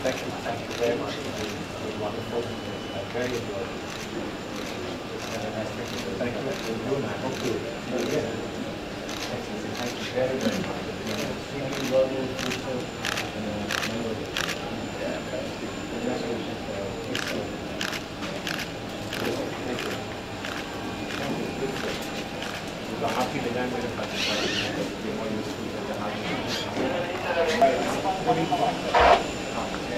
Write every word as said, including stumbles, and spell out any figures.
Thank you, thank you very much. It was, it was wonderful. I very enjoyed it. Uh, thank you. Thank you. And I hope to do it again. Thank you very, very much. Extremely well used. Congratulations. Thank you. Thank you. So happy that I'm going to participate. Be more useful than the